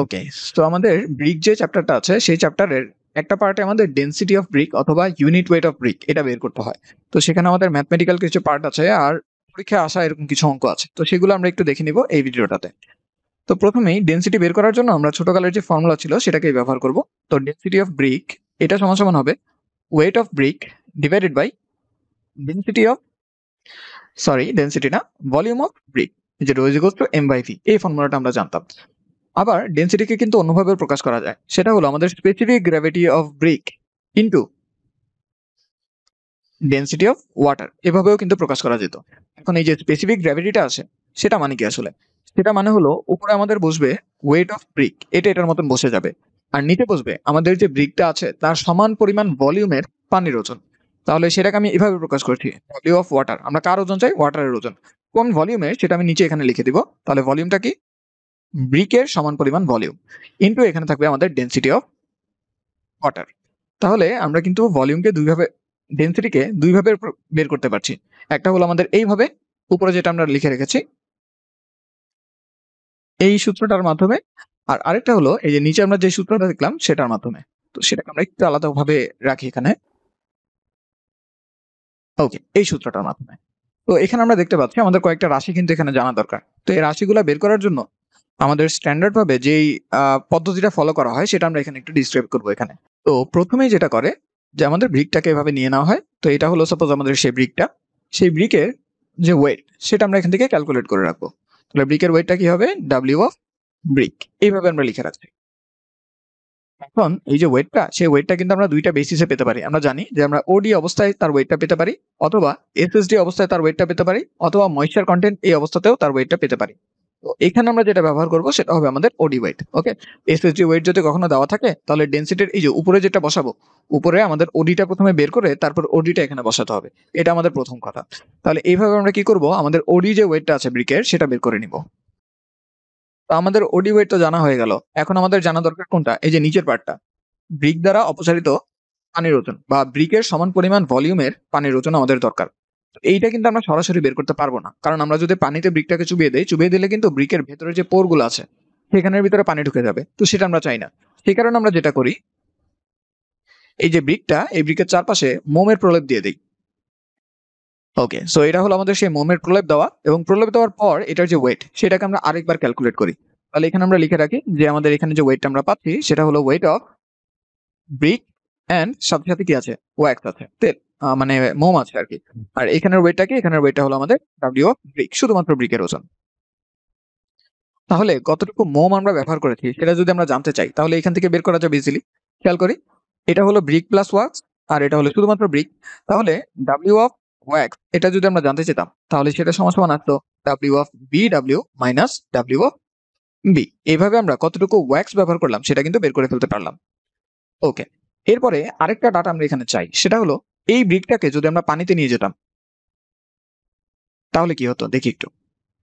ওকে, তো আমাদের ব্রিক যে চ্যাপ্টারটা আছে সেই চ্যাপ্টারের একটা পার্টে আমাদের ডেনসিটি অফ ব্রিক অথবা ইউনিট ওয়েট অফ ব্রিক এটা বের করতে হয়। তো সেখানে আমাদের ম্যাথমেটিক্যাল কিছু পার্ট আছে আর পরীক্ষায় আসা এরকম কিছু অঙ্ক আছে, তো সেগুলো আমরা একটু দেখে নিব এই ভিডিওটাতে। তো প্রথমেই ডেনসিটি বের করার জন্য আমরা ছোটকালের যে ফর্মুলা ছিল সেটাকেই ব্যবহার করব। তো ডেনসিটি অফ ব্রিক এটা সমান সমান হবে weight of brick divided by density of density না, ভলিউম অফ ব্রিক, যে rho is equal to M by V. এই ফর্মুলাটা আমরা জানতাম। আবার ডেনসিটিকে কিন্তু অন্যভাবে প্রকাশ করা যায়, সেটা হলো আমাদের specific gravity of brick into density of water, এভাবেও কিন্তু প্রকাশ করা যেত। এখন এই যে স্পেসিফিক গ্র্যাভিটিটা আছে সেটা মানে কি আসলে? সেটা মানে হলো উপরে আমাদের বসবে ওয়েট অফ ব্রিক, এটা এটার মতন বসে যাবে, আর নিচে বসবে আমাদের যে ব্রিকটা আছে তার সমান পরিমাণ ভলিউমের পানির ওজন। তাহলে সেটাকে আমি এভাবে প্রকাশ করছি, ভলিউম অফ ওয়াটার। আমরা কার ওজন চাই? ওয়াটারের ওজন। কোন ভলিউমে সেটা আমি নিচে এখানে লিখে দিব। তাহলে ভলিউমটা কি? ব্রিকের সমান পরিমাণ ভলিউম ইনটু এখানে থাকবে আমাদের ডেনসিটি অফ ওয়াটার। তাহলে আমরা কিন্তু ভলিউমকে দুইভাবে, ডেনসিটিকে দুইভাবে বের করতে পারছি। একটা হলো আমাদের এইভাবে উপরে যেটা আমরা লিখে রেখেছি এই সূত্রটার মাধ্যমে, আর আরেকটা হলো এই যে নিচে আমরা যে সূত্রটা দেখলাম সেটার মাধ্যমে। তো সেটাকে আমরা একটু আলাদাভাবে রাখি এখানে। ওকে, এই সূত্রটার মাধ্যমে। তো এখানে আমরা দেখতে পাচ্ছি আমাদের কয়েকটা রাশি কিন্তু এখানে জানা দরকার। তো এই রাশিগুলো বের করার জন্য আমাদের স্ট্যান্ডার্ড ভাবে যেই পদ্ধতিটা ফলো করা হয় সেটা আমরা এখানে একটু ডিসক্রাইব করবো এখানে। তো প্রথমেই যেটা করে যে আমাদের ব্রিকটাকে এভাবে নিয়ে নেওয়া হয়। তো এটা হলো সাপোজ আমাদের সেই ব্রিকটা, সেই ব্রিকের যে ওয়েট সেটা আমরা এখান থেকে ক্যালকুলেট করে রাখবো। তাহলে ব্রিকের ওয়েটটা কি হবে? ডাব্লিউ অফ ব্রিক, এইভাবে আমরা লিখে রাখছি। এখন এই যে ওয়েটটা, সেই ওয়েটটা কিন্তু আমরা দুইটা বেসিসে পেতে পারি। আমরা জানি যে আমরা ওডি অবস্থায় তার ওয়েটটা পেতে পারি, অথবা এসএসডি অবস্থায় তার ওয়েটটা পেতে পারি, অথবা ময়েশ্চার কন্টেন্ট এই অবস্থাতেও তার ওয়েটটা পেতে পারি। তো এখানে আমরা যেটা ব্যবহার করব সেটা হবে আমাদের ওডি ওয়েট। ওকে, এসএসডি ওয়েট যদি কখনো দেওয়া থাকে তাহলে ডেনসিটির এই যে উপরে যেটা বসাবো, উপরে আমাদের ওডিটা প্রথমে বের করে তারপর ওডিটা এখানে বসাতে হবে। এটা আমাদের প্রথম কথা। তাহলে এইভাবে আমরা কি করব, আমাদের ওডি যে ওয়েটটা আছে ব্রিকের সেটা বের করে নিব। তো আমাদের ওডি ওয়েট তো জানা হয়ে গেল। এখন আমাদের জানা দরকার কোনটা? এই যে নিচের পার্টটা, ব্রিক দ্বারা অপসারিত পানির ওজন বা ব্রিকের সমান পরিমাণ ভলিউমের পানির ওজন আমাদের দরকার। তো এইটা কিন্তু আমরা সরাসরি বের করতে পারবো না, কারণ আমরা যদি পানিতে ব্রিকটাকে চুবিয়ে দেই, চুবিয়ে দিলে কিন্তু ব্রিকের ভেতরে যে পোরগুলো আছে সেখানের ভিতরে পানি ঢুকে যাবে। তো সেটা আমরা চাই না। সেই কারণে আমরা যেটা করি, এই যে ব্রিকটা, এই ব্রিকের চারপাশে মোমের প্রলেপ দিয়ে দিই। ওকে, সো এটা হলো আমাদের সেই মোমের প্রলেপ দেওয়া, এবং প্রলেপ দেওয়ার পর এটার যে ওয়েট সেটাকে আমরা আরেকবার ক্যালকুলেট করি। তাহলে এখানে আমরা লিখে রাখি যে আমাদের এখানে যে ওয়েটটা আমরা পাচ্ছি সেটা হলো ওয়েট অফ ব্রিক এন্ড সাথে সাথে কি আছে? ওয়্যাক্স আছে, তেল, মানে মোম আছে আর কি। আর এখানের ওয়েটটা কি? এখানের ওয়েটটা হলো আমাদের ডাব্লিউ অফ ব্রিক, শুধুমাত্র ব্রিকের ওজন। তাহলে কতটুকু মোম আমরা ব্যবহার করেছি সেটা যদি আমরা জানতে চাই তাহলে এখান থেকে বের করা যাবে ইজিলি। খেয়াল করি, এটা হলো ব্রিক প্লাস ওয়াক্স, আর এটা হলো শুধুমাত্র ব্রিক। তাহলে ডাব্লিউ অফ ওয়্যাক্স এটা যদি আমরা জানতে চেতাম তাহলে সেটা সমান সমান আসতো W of B W minus W of B. এইভাবে আমরা কতটুকু ওয়্যাক্স ব্যবহার করলাম সেটা কিন্তু বের করে ফেলতে পারলাম। ওকে, এরপরে আরেকটা ডাটা আমরা এখানে চাই, সেটা হলো এই ব্রিকটাকে যদি আমরা পানিতে নিয়ে যেতাম তাহলে কি হতো দেখি একটু।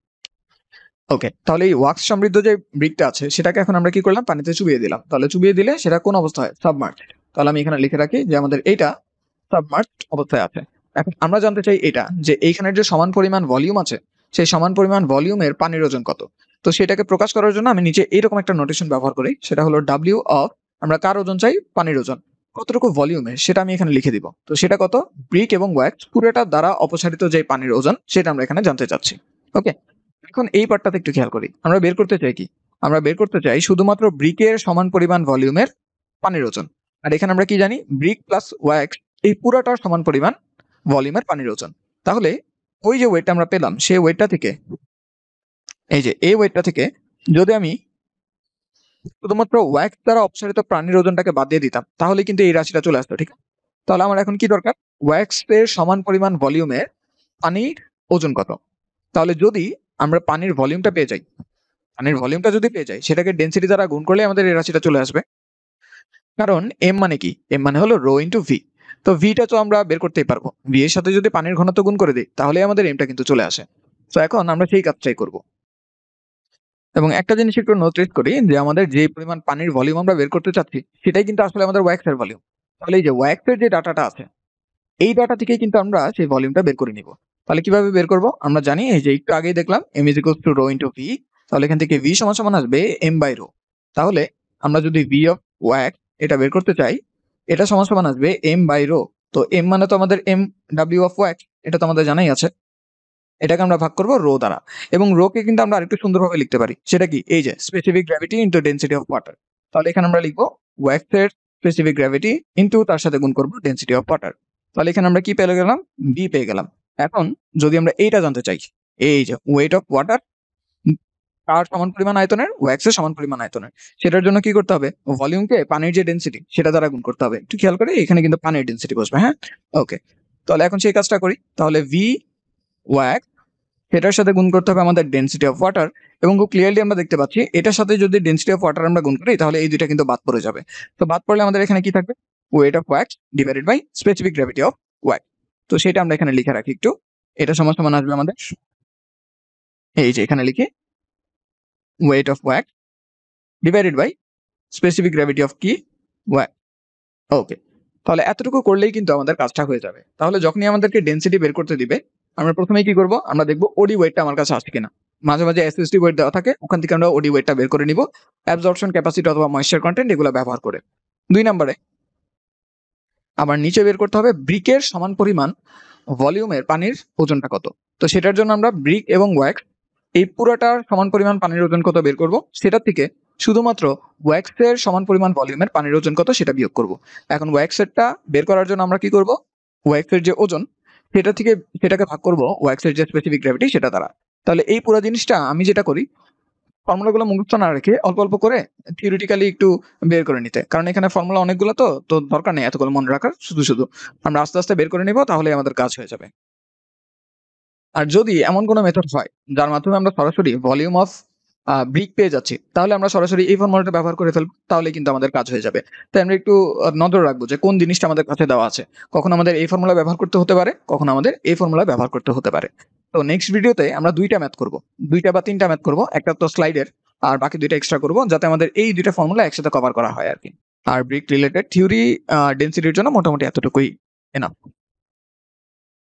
ওকে, তাহলে এই ওয়াক্স সমৃদ্ধ যে ব্রিকটা আছে সেটাকে এখন আমরা কি করলাম? পানিতে চুবিয়ে দিলাম। তাহলে চুবিয়ে দিলে সেটা কোন অবস্থা হয়? সাবমার্জ। তাহলে আমি এখানে লিখে রাখি যে আমাদের এইটা সাবমার্জ অবস্থায় আছে। এখন আমরা জানতে চাই এটা যে এইখানের যে সমান পরিমাণ ভলিউম আছে সেই সমান পরিমাণ ভলিউমের পানির ওজন কত। তো সেটাকে প্রকাশ করার জন্য আমি নিচে এইরকম একটা নোটেশন ব্যবহার করি, সেটা হলো ডাব্লিউ অফ, আমরা কার ওজন চাই? পানির ওজন। কতটুকু ভলিউমে সেটা আমি এখানে লিখে দিব। তো সেটা কত? ব্রিক এবং ওয়্যাক্স পুরোটা দ্বারা অপসারিত যে পানির ওজন সেটা আমরা এখানে জানতে চাচ্ছি। ওকে, এখন এই পার্টটাতে একটু খেয়াল করি, আমরা বের করতে চাই কি? আমরা বের করতে চাই শুধুমাত্র ব্রিকের সমান পরিমাণ ভলিউমের পানির ওজন। আর এখানে আমরা কি জানি? ব্রিক প্লাস ওয়্যাক্স এই পুরাটার সমান পরিমাণ ভলিউমের পানির ওজন। তাহলে ওই যে ওয়েটটা আমরা পেলাম সেই ওয়েটটা থেকে, এই যে এই ওয়েটটা থেকে যদি আমি শুধুমাত্র ওয়্যাক্স দ্বারা অপসারিত পানির ওজনটাকে বাদ দিয়ে দিতাম তাহলে কিন্তু এই রাশিটা চলে আসতো, ঠিক আছে? তাহলে আমার এখন কি দরকার? ওয়্যাক্স এর সমান পরিমাণ ভলিউমের পানির ওজন কত। তাহলে যদি আমরা পানির ভলিউমটা পেয়ে যাই, পানির ভলিউমটা যদি পেয়ে যাই সেটাকে ডেনসিটি দ্বারা গুণ করলে আমাদের এই রাশিটা চলে আসবে। কারণ এম মানে কি? এম মানে হলো রো ইন্টু ভি। তো ভিটা তো আমরা বের করতেই পারবো, ভি এর সাথে যদি পানির ঘনত্ব গুণ করে দিই তাহলে আমাদের এমটা কিন্তু চলে আসে। তো এখন আমরা সেই কাজটাই করব। এবং একটা জিনিস একটু নোটিস করি যে আমাদের যে পরিমাণ পানির ভলিউম আমরা বের করতে চাচ্ছি সেটাই কিন্তু আসলে আমাদের ওয়্যাক্সের ভলিউম। তাহলে এই যে ওয়্যাক্সের যে ডাটাটা আছে এই ডাটা থেকেই কিন্তু আমরা সেই ভলিউমটা বের করে নিব। তাহলে কিভাবে বের করব? আমরা জানি এই যে একটু আগেই দেখলাম M is equals to rho into V. তাহলে এখান থেকে ভি সমান সমান আসবে এম বাই রো। তাহলে আমরা যদি ভি অফ ওয়াক এটা বের করতে চাই, এটা সমান আসবে এম বাই রো। তো এম মানে তো আমাদের এম ডাব্লিউ অফ ওয়াক, এটা তো আমাদের জানাই আছে। এটাকে আমরা ভাগ করব রো দ্বারা, এবং রো কে কিন্তু আমরা আরেকটু সুন্দরভাবে লিখতে পারি। সেটা কি, এই যে specific gravity into density of water. তাহলে এখানে আমরা লিখবো ওয়াক্স এর স্পেসিফিক গ্র্যাভিটি ইনটু তার সাথে গুণ করব ডেনসিটি অফ ওয়াটার। তাহলে এখানে আমরা কি পেয়ে গেলাম, বি পেয়ে গেলাম। এখন যদি আমরা এইটা জানতে চাই, এই যে ওয়েট অফ ওয়াটার তার সমান পরিমাণ আয়তনের, ওয়াক্সের সমান পরিমাণ আয়তনের, সেটার জন্য কি করতে হবে, ভলিউমকে পানির যে ডেনসিটি সেটা দ্বারা গুণ করতে হবে। একটু খেয়াল করে এখানে কিন্তু পানির ডেনসিটি বসবে। হ্যাঁ, ওকে। তাহলে এখন সেই কাজটা করি। তাহলে ভি ওয়াক সেটার সাথে গুণ করতে হবে আমাদের ডেনসিটি অফ ওয়াটার, এবং খুব ক্লিয়ারলি আমরা দেখতে পাচ্ছি এটার সাথে যদি ডেনসিটি অফ ওয়াটার আমরা গুণ করি তাহলে এই দুইটা কিন্তু বাদ পড়ে যাবে। তো বাদ পড়লে আমাদের এখানে কি থাকবে, weight of wax divided by specific gravity of wax. তো সেটা আমরা এখানে লিখে রাখি একটু। এটা সমান আসবে আমাদের, এই যে এখানে লিখি weight of wax divided by specific gravity of কি, ওয়াক। ওকে। তাহলে এতটুকু করলেই কিন্তু আমাদের কাজটা হয়ে যাবে। তাহলে যখনই আমাদেরকে ডেনসিটি বের করতে দিবে, আমরা প্রথমেই কি করব, আমরা দেখব ওডি ওয়েটটা আমার কাছে আছে কিনা। মাঝে মাঝে এসএসডি ওয়েট দেওয়া থাকে, ওখান থেকে আমরা ওডি ওয়েটটা বের করে নিব অ্যাবজর্পশন ক্যাপাসিটি অথবা ময়েশ্চার কন্টেন্ট এগুলো ব্যবহার করে। 2 নম্বরে আবার নিচে বের করতে হবে ব্রিকের সমান পরিমাণ ভলিউমের পানির ওজনটা কত। তো সেটার জন্য আমরা ব্রিক এবং ওয়্যাক্স এই পুরোটার সমান পরিমাণ পানির ওজন কত বের করব, সেটার থেকে শুধুমাত্র ওয়্যাক্সের সমান পরিমাণ ভলিউমের পানির ওজন কত সেটা বিয়োগ করব। এখন ওয়্যাক্সেরটা বের করার জন্য আমরা কি করব, ওয়্যাক্সের যে ওজন সেটা থেকে সেটাকে ভাগ করব ওয়্যাক্সের যে স্পেসিফিক গ্র্যাভিটি সেটা দ্বারা। তাহলে এই পুরো জিনিসটা আমি যেটা করি, ফর্মুলাগুলো মুখস্থ না রেখে অল্প অল্প করে থিওরিটিক্যালি একটু বের করে নিতে, কারণ এখানে ফর্মুলা অনেকগুলো, তো দরকার নেই এতগুলো মনে রাখার, শুধু আমরা আস্তে আস্তে বের করে নিব, তাহলে আমাদের কাজ হয়ে যাবে। আর যদি এমন কোনো মেথড হয় যার মাধ্যমে আমরা সরাসরি ভলিউম অফ ব্রিক পেয়ে যাচ্ছি, তাহলে আমরা সরাসরি এই ফর্মুলাটা ব্যবহার করে ফেলবো, তাহলে কিন্তু আমাদের কাজ হয়ে যাবে। তাই আমরা একটু নজর রাখবো যে কোন জিনিসটা আমাদের কাছে দেওয়া আছে, কখন আমাদের এই ফর্মুলা ব্যবহার করতে হতে পারে, কখন আমাদের এই ফর্মুলা ব্যবহার করতে হতে পারে। তো নেক্সট ভিডিওতে আমরা 2টা ম্যাথ করব, 2টা বা 3টা ম্যাথ করব, একটা তো স্লাইডের, আর বাকি 2টা এক্সট্রা করব, যাতে আমাদের এই 2টা ফর্মুলা একসাথে কভার করা হয় আর কি। আর ব্রিক রিলেটেড থিওরি ডেনসিটির জন্য মোটামুটি এতটুকুই এনাফ।